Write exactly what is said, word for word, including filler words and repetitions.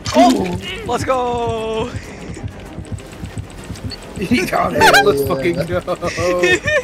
Oh! Let's go! He got it. Let's fucking go.